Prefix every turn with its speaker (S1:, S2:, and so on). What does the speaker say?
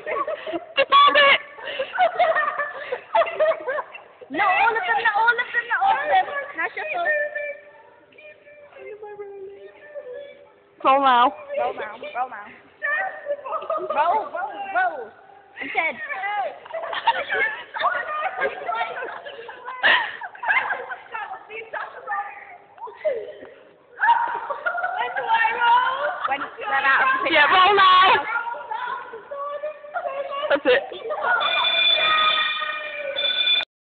S1: I found it!
S2: Not all of them, not all of them, not all of them. Now shuffle.
S1: Roll now.
S2: Roll now, roll now. Roll, roll, roll. I'm dead. When they're out of the picture.
S1: Yeah, roll now.